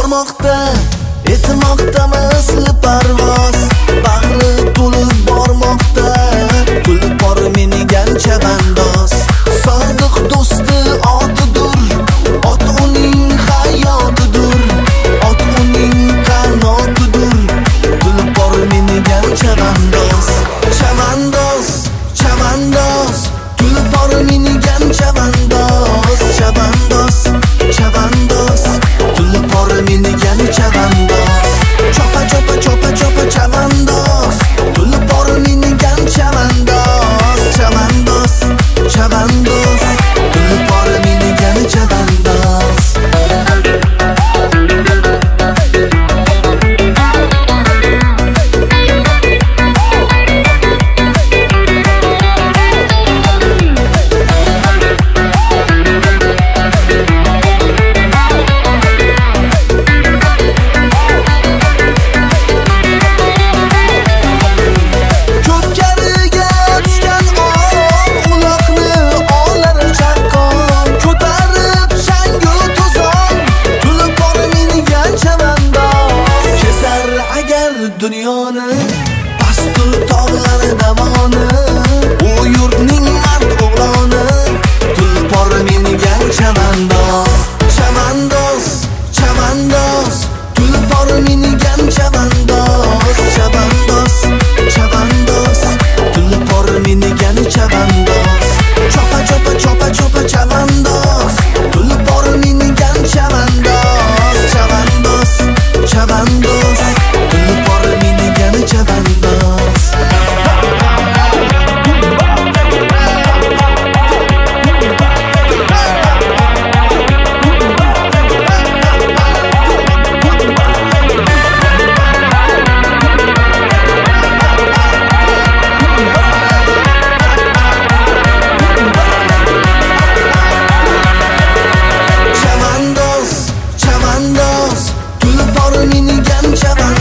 bormoqda, etmoqda misli parvoz. Bag'ri to'lib bormoqda, tulpor minigan chavandoz. Sodiq do'sti otidur, ot uning hayotidur, ot uning qanotidur. Tulpor minigan chavandoz. Chavandoz, chavandoz, tulpor minigan chavandoz. Chavandoz, chavandoz, tulpor minigan chavandoz. Chopa chopa chopa chopa chavandoz, tulpor minigan chavandoz. Chavandoz, chavandoz, tulpor minigan chavandoz. Dunyoni pastur tog'lari davoni, u yurtning mard o'g'loni, tulpor minigan chavandoz. Chavandoz, chavandoz, tulpor minigan chavandoz. Chavandoz, chavandoz, tulpor minigan chavandoz. Chopa chopa chopa chopa chavandoz, tulpor minigan chavandoz. Chavandoz, chavandoz, tulpor minigan chavandoz. Chavandoz, chavandoz, tulpor minigan chavandoz.